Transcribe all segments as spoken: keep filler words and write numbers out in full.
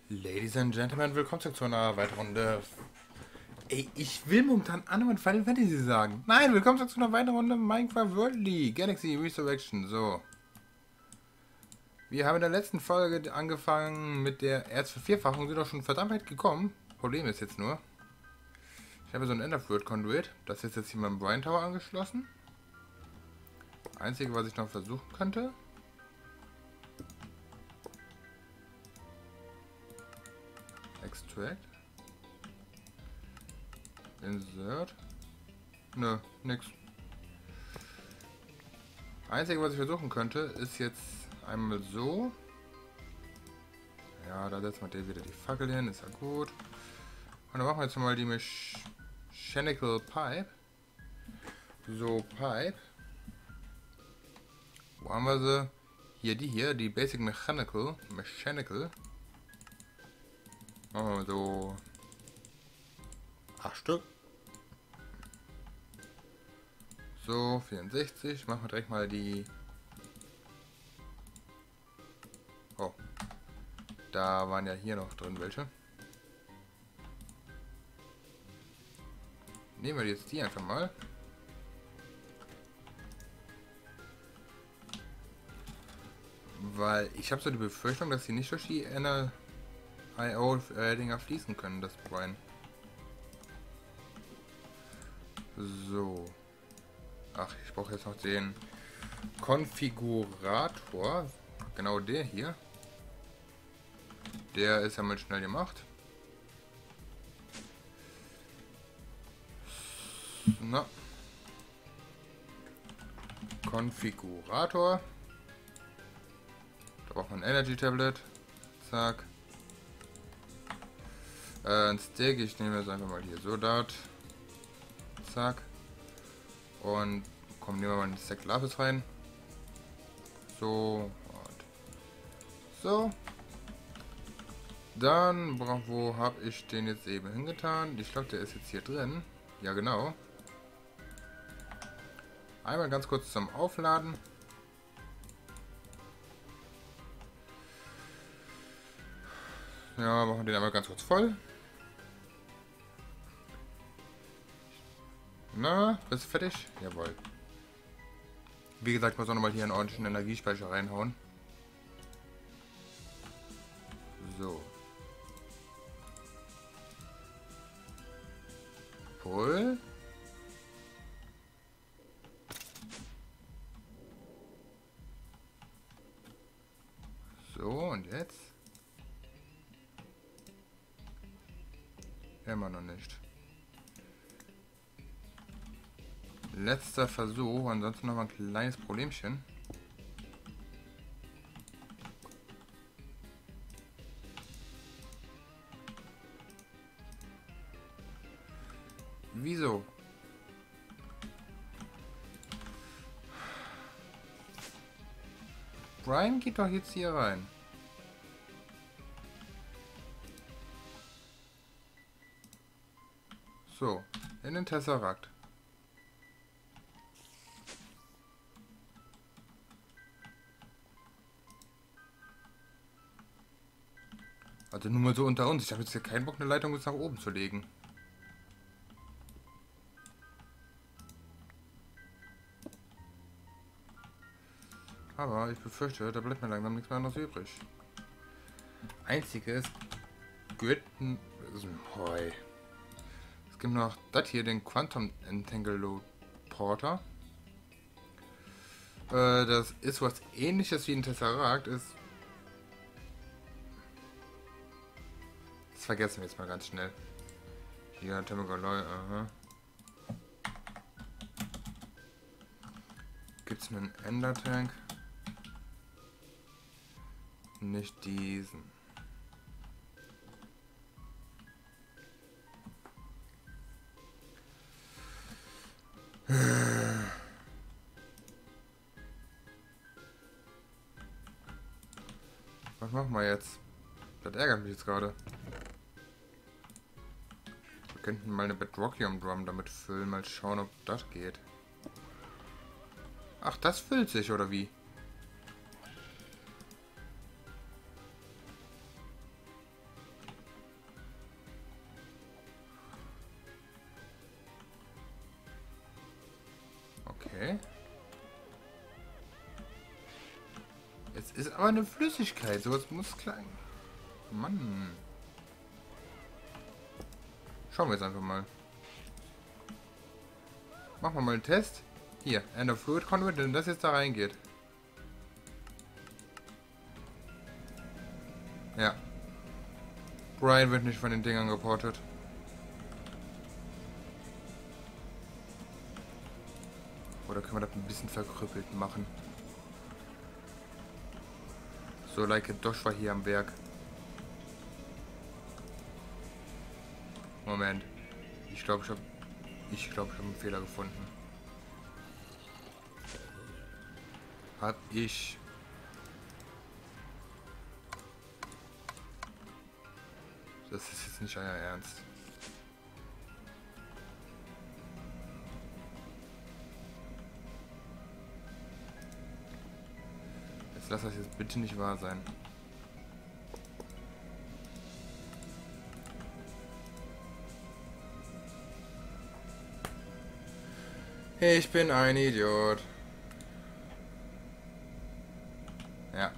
Ladies and Gentlemen, willkommen zurück zu einer weiteren Runde. Ey, ich will momentan anderen Final Fantasy sagen. Nein, willkommen zurück zu einer weiteren Runde Minecraft World League Galaxy Resurrection. So. Wir haben in der letzten Folge angefangen mit der Erzvervierfachung, sind auch schon verdammt weit gekommen. Problem ist jetzt nur, ich habe so ein Enderfruit Conduit. Das ist jetzt hier meinem Brine Tower angeschlossen. Einzige, was ich noch versuchen könnte. Extract. Insert. Nö, nix. Einzige, was ich versuchen könnte, ist jetzt einmal so. Ja, da setzen wir dir wieder die Fackel hin, ist ja gut. Und dann machen wir jetzt mal die Mechanical Pipe. So, Pipe. Wo haben wir sie? Hier, die hier, die Basic Mechanical. Mechanical. Machen wir mal so acht Stück. So, vierundsechzig. Machen wir direkt mal die. Oh. Da waren ja hier noch drin welche. Nehmen wir jetzt die einfach mal. Weil ich habe so die Befürchtung, dass sie nicht durch die N I O-Dinger fließen können, das Brine. So. Ach, ich brauche jetzt noch den Konfigurator. Genau der hier. Der ist ja mal schnell gemacht. Na. Konfigurator. Da braucht man ein Energy Tablet. Zack. Äh, ein Stick. Ich nehme jetzt einfach mal hier so dort. Zack. Und kommen nehmen wir mal einen Stack Lapis rein. So und so. Dann, wo habe ich den jetzt eben hingetan? Ich glaube, der ist jetzt hier drin. Ja, genau. Einmal ganz kurz zum Aufladen. Ja, machen wir den einmal ganz kurz voll. Na, bist du fertig? Jawohl. Wie gesagt, ich muss auch nochmal hier einen ordentlichen Energiespeicher reinhauen. So. Voll. So, und jetzt? Immer noch nicht. Letzter Versuch, ansonsten noch mal ein kleines Problemchen. Wieso? Brian geht doch jetzt hier rein. So, in den Tesseract. Also nur mal so unter uns. Ich habe jetzt hier keinen Bock, eine Leitung bis nach oben zu legen. Aber ich befürchte, da bleibt mir langsam nichts mehr anderes übrig. Einziges Gürten. Hoi. Es gibt noch das hier, den Quantum Entangler Äh, das ist was ähnliches wie ein Tesseract. Ist. Das vergessen wir jetzt mal ganz schnell. Hier, Temagoloy, aha. Gibt es einen Ender Tank? Nicht diesen. Was machen wir jetzt? Das ärgert mich jetzt gerade. Wir könnten mal eine Bedrockium Drum damit füllen, mal schauen, ob das geht. Ach, das füllt sich, oder wie? Okay. Es ist aber eine Flüssigkeit. Sowas muss klein. Mann. Schauen wir jetzt einfach mal. Machen wir mal einen Test. Hier, End of Fluid Conduit, wenn das jetzt da reingeht. Ja. Brian wird nicht von den Dingern geportet. Oder können wir das ein bisschen verkrüppelt machen? So, like a Dosh war hier am Werk. Moment. Ich glaube, ich habe ich glaube, ich habe einen Fehler gefunden. Hab ich. Das ist jetzt nicht euer Ernst. Jetzt lass das jetzt bitte nicht wahr sein. Ich bin ein Idiot. Ja.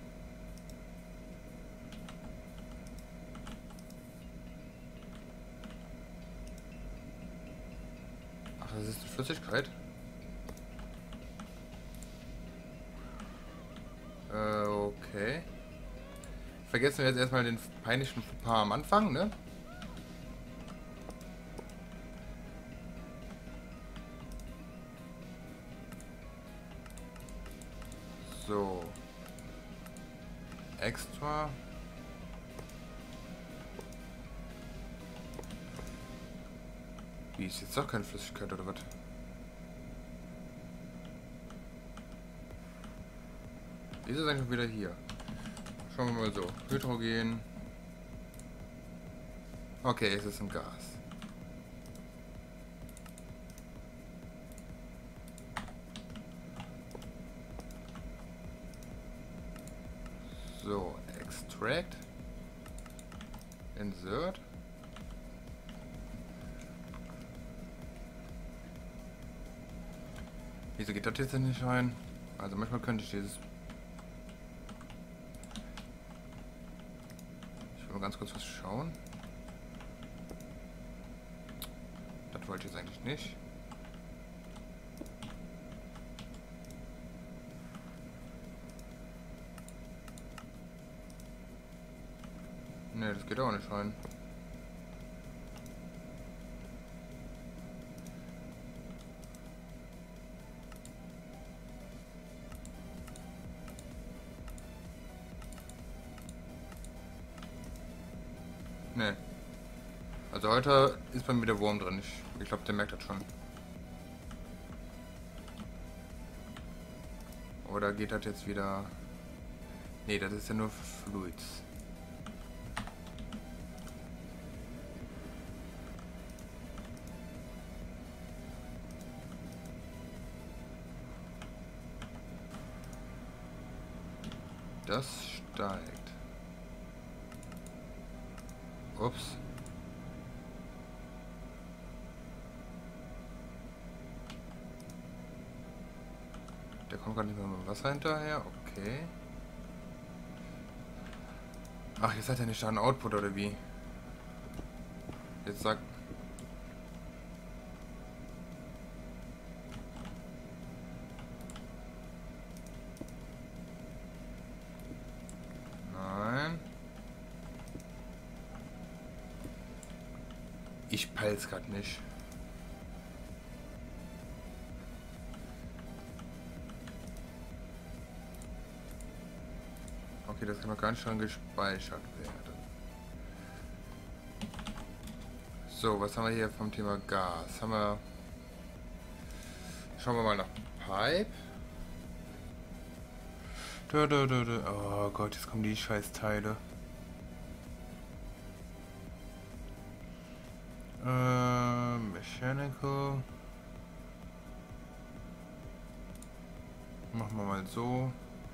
Ach, das ist eine Flüssigkeit? Äh, okay. Vergessen wir jetzt erstmal den peinlichen Fauxpas am Anfang, ne? So. Extra. Wie, ist jetzt doch keine Flüssigkeit oder was? Ist es eigentlich wieder hier? Schauen wir mal so. Hydrogen. Okay, es ist ein Gas. So, Extract. Insert. Wieso geht das jetzt nicht rein? Also manchmal könnte ich dieses... Ich will mal ganz kurz was schauen. Das wollte ich jetzt eigentlich nicht. Ne, das geht auch nicht rein. Ne. Also heute ist bei mir der Wurm drin. Ich, ich glaube, der merkt das schon. Oder geht das jetzt wieder... Ne, das ist ja nur Fluids. Das steigt. Ups. Der kommt gerade nicht mehr mit Wasser hinterher. Okay. Ach, jetzt hat er nicht da einen Output oder wie? Jetzt sagt... Nein. Ich peil's gerade nicht. Okay, das kann noch ganz schön gespeichert werden. So, was haben wir hier vom Thema Gas? Haben wir... Schauen wir mal nach Pipe. Da, da, da, da. Oh Gott, jetzt kommen die Scheißteile. Äh, Mechanical. Machen wir mal so.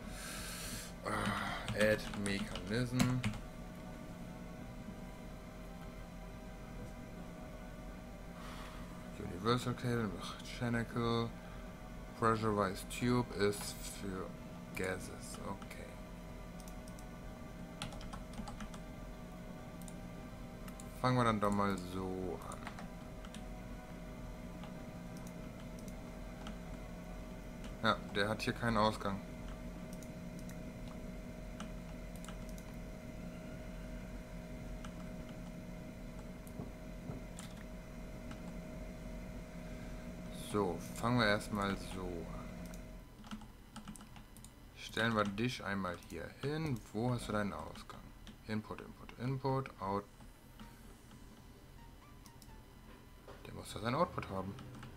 Uh, add Mechanism. Universal Cable, Mechanical. Pressurized Tube ist für Gases. Okay. Fangen wir dann doch mal so an. Ja, der hat hier keinen Ausgang. So, fangen wir erstmal so an. Stellen wir dich einmal hier hin. Wo hast du deinen Ausgang? Input, Input, Input, Out. Der muss da seinen Output haben.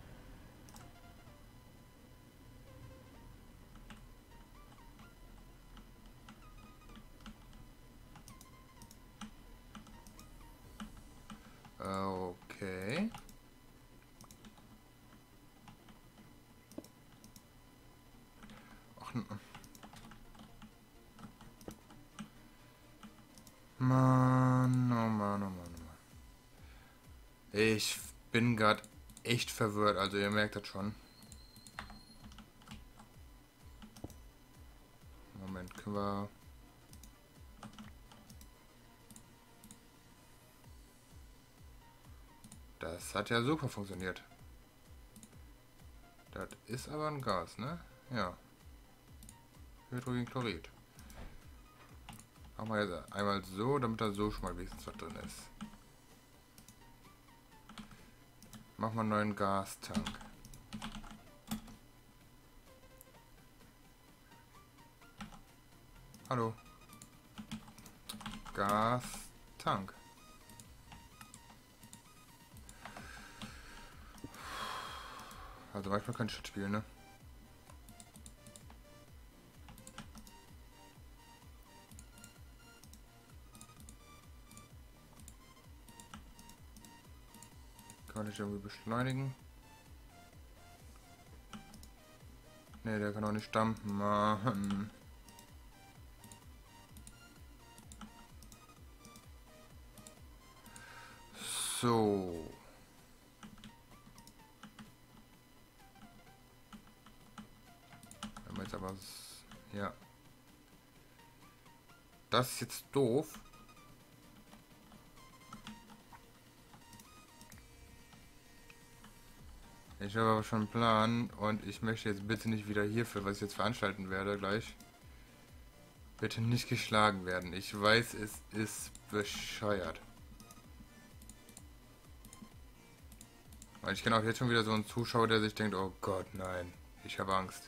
Okay. Ach, Mann, oh Mann, oh Mann, oh Mann. Ich bin gerade echt verwirrt, also ihr merkt das schon. Moment, können wir... Das hat ja super funktioniert. Das ist aber ein Gas, ne? Ja. Hydrogenchlorid. Machen wir jetzt einmal so, damit da so schon mal wenigstens was drin ist. Machen wir einen neuen Gastank. Hallo. Gastank. Also manchmal kann ich das spielen, ne? Kann ich irgendwie beschleunigen? Ne, der kann auch nicht stampfen. Mann. So. Wenn wir jetzt aber... Ja. Das ist jetzt doof. Ich habe aber schon einen Plan und ich möchte jetzt bitte nicht wieder hierfür, was ich jetzt veranstalten werde, gleich. Bitte nicht geschlagen werden. Ich weiß, es ist bescheuert. Weil ich kenne auch jetzt schon wieder so einen Zuschauer, der sich denkt, oh Gott, nein, ich habe Angst.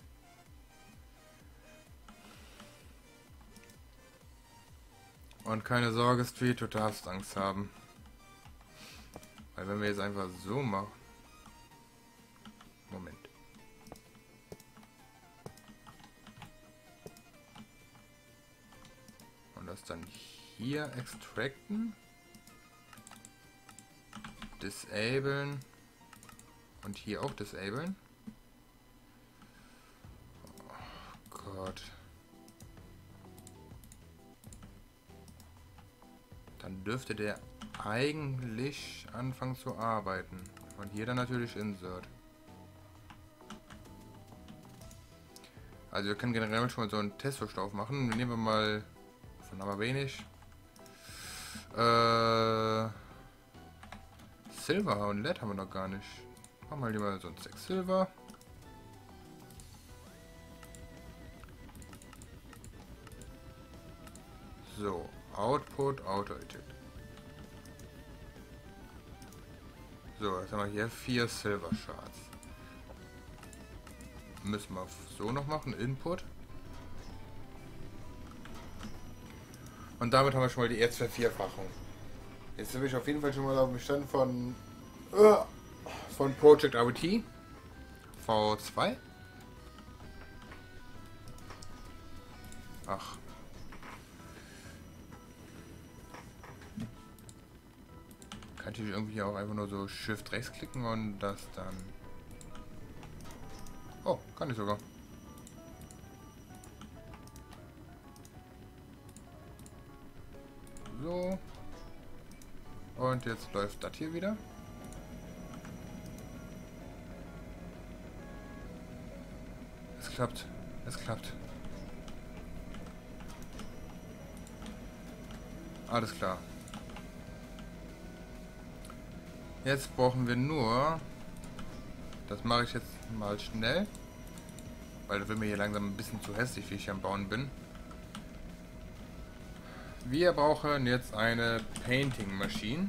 Und keine Sorge, Street, du darfst Angst haben. Weil wenn wir jetzt einfach so machen... Moment. Und das dann hier extracten. Disablen. Und hier auch disablen. Oh Gott. Dann dürfte der eigentlich anfangen zu arbeiten. Und hier dann natürlich Insert. Also wir können generell schon mal so einen Testverlauf machen. Nehmen wir mal, von aber wenig. Äh, Silver und L E D haben wir noch gar nicht. Machen wir lieber so ein sechs Silver. So, Output, Auto-Eject. So, jetzt haben wir hier vier Silver Shards. Müssen wir so noch machen, Input. Und damit haben wir schon mal die Erzvervierfachung. Jetzt bin ich auf jeden Fall schon mal auf dem Stand von uh, von Project R T V zwei. Ach. Kann ich irgendwie auch einfach nur so Shift rechts klicken und das dann... Oh, kann ich sogar. So. Und jetzt läuft das hier wieder. klappt. Es klappt. Alles klar. Jetzt brauchen wir nur... Das mache ich jetzt mal schnell. Weil das wird mir hier langsam ein bisschen zu hässlich, wie ich hier am Bauen bin. Wir brauchen jetzt eine Painting Machine.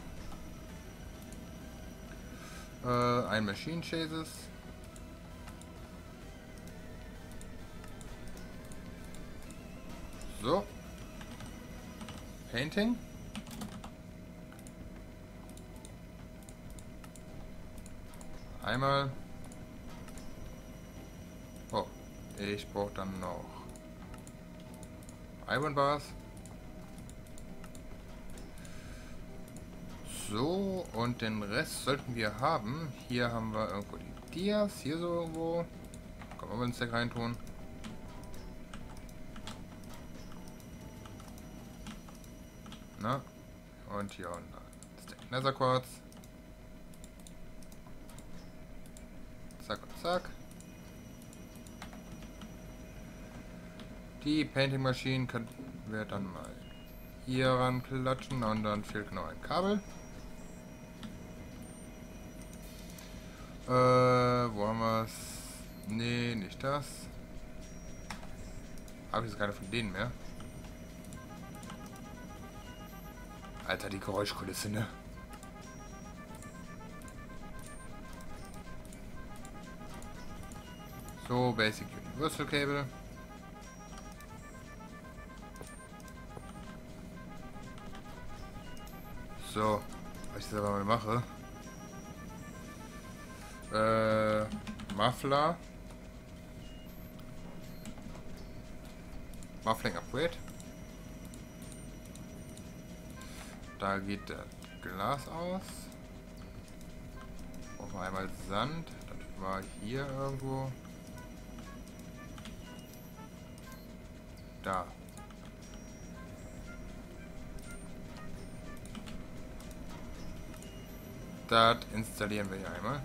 Äh, ein Machine Chases. So. Painting. Einmal. Oh, ich brauche dann noch Iron Bars. So, und den Rest sollten wir haben. Hier haben wir irgendwo die Dias, hier so irgendwo. Können wir mal einen Stack reintun. Na, und hier unten ein Stack Nether Quartz. Zack und zack. Die Painting Maschine können wir dann mal hier ran klatschen und dann fehlt noch ein Kabel. Äh, wo haben wir es? Nee, nicht das. Habe ich jetzt keine von denen mehr. Alter, die Geräuschkulisse, ne? So, Basic Universal Cable. So, was ich das aber mal mache. Äh, Muffler. Muffling Upgrade. Da geht der Glas aus. Brauchen wir einmal Sand. Das war hier irgendwo. Da. Das installieren wir hier einmal.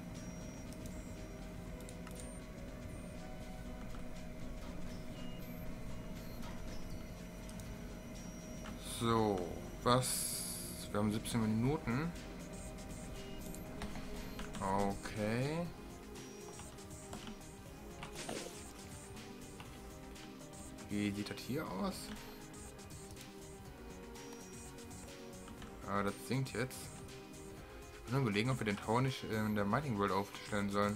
So, was? Wir haben siebzehn Minuten. Okay. Wie sieht das hier aus? Ah, das sinkt jetzt. Ich bin nur überlegen, ob wir den Tower nicht in der Mining World aufstellen sollen.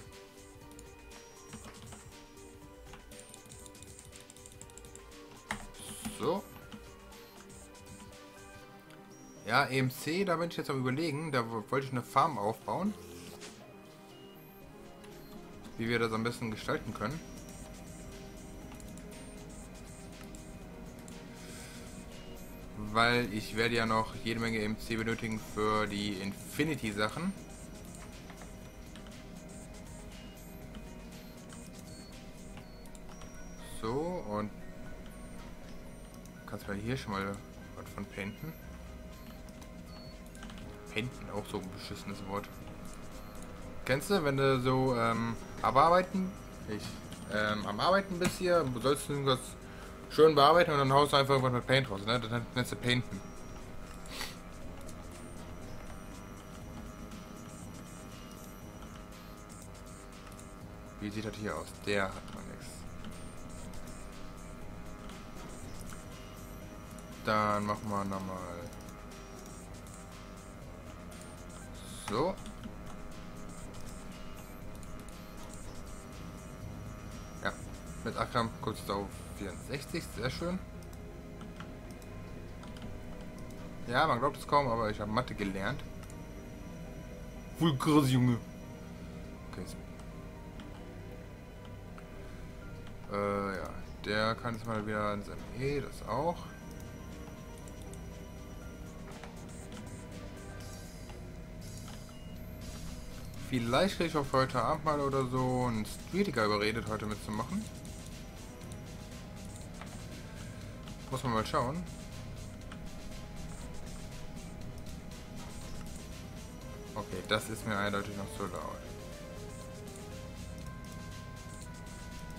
So. Ja, E M C, da bin ich jetzt am Überlegen. Da wollte ich eine Farm aufbauen. Wie wir das am besten gestalten können. Weil ich werde ja noch jede Menge E M C benötigen für die Infinity-Sachen. So, und kannst du mal hier schon mal was von painten. Painten, auch so ein beschissenes Wort. Kennst du, wenn du so ähm, am Arbeiten, ich, ähm, am Arbeiten bist hier, sollst du irgendwas schön bearbeiten und dann haust du einfach irgendwas mit Paint raus, ne? Das nennst du Painten. Wie sieht das hier aus? Der hat noch nichts. Dann machen wir nochmal so. Ja, mit Akram kurz auf vierundsechzig, sehr schön. Ja, man glaubt es kaum, aber ich habe Mathe gelernt. Voll krass, Junge. Okay. Äh, ja, der kann jetzt mal wieder ins M E, das auch. Vielleicht kriege ich auch für heute Abend mal oder so einen Streetiger überredet, heute mitzumachen. Muss man mal schauen. Okay, das ist mir eindeutig noch zu laut.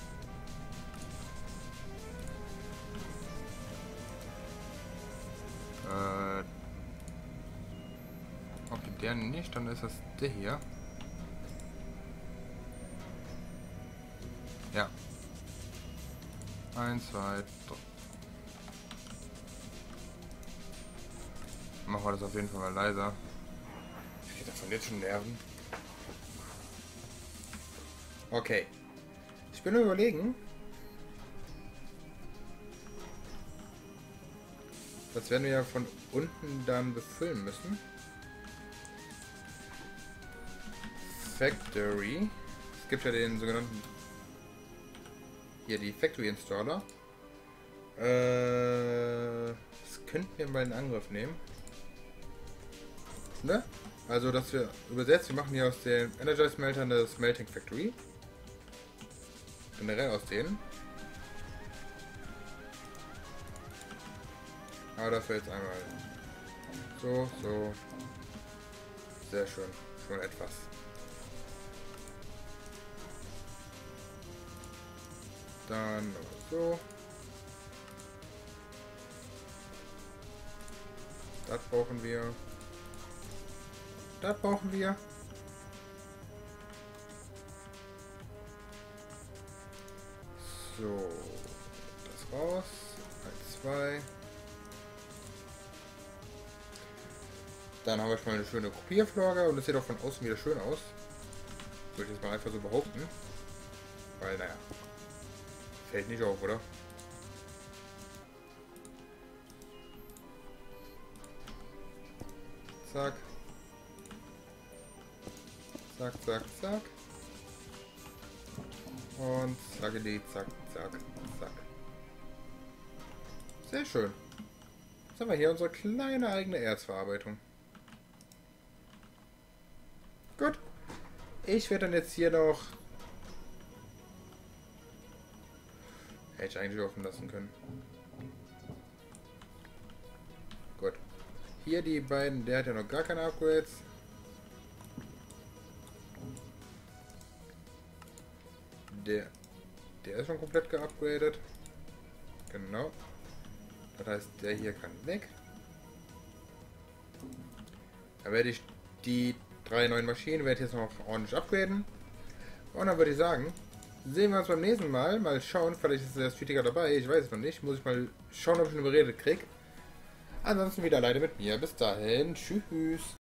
der nicht, dann ist das der hier. Ja. Eins, zwei, drei. Machen wir das auf jeden Fall mal leiser. Ich krieg davon jetzt schon Nerven. Okay. Ich bin nur überlegen. Das werden wir ja von unten dann befüllen müssen. Factory. Es gibt ja den sogenannten... Hier, die Factory Installer. Äh, das könnten wir mal in Angriff nehmen. Ne? Also, dass wir übersetzt, wir machen hier aus den Energize Smelter eine Smelting Factory. Generell aus denen. Aber dafür jetzt einmal so, so. Sehr schön. Schon etwas. Dann so. Das brauchen wir. Das brauchen wir. So. Das raus. eins, zwei. Dann haben wir schon mal eine schöne Kopierflagge und das sieht auch von außen wieder schön aus. Würde ich jetzt mal einfach so behaupten. Weil, naja. Fällt nicht auf, oder? Zack. Zack, zack, zack. Und zackeli, zack, zack, zack. Sehr schön. Jetzt haben wir hier unsere kleine eigene Erzverarbeitung. Gut. Ich werde dann jetzt hier noch... Hätte ich eigentlich offen lassen können. Gut. Hier die beiden, der hat ja noch gar keine Upgrades. Der, der ist schon komplett geupgradet. Genau. Das heißt, der hier kann weg. Dann werde ich die drei neuen Maschinen werde ich jetzt noch ordentlich upgraden. Und dann würde ich sagen, sehen wir uns beim nächsten Mal. Mal schauen, vielleicht ist der Streetiger dabei. Ich weiß es noch nicht. Muss ich mal schauen, ob ich ihn überredet kriege. Ansonsten wieder alleine mit mir. Bis dahin. Tschüss.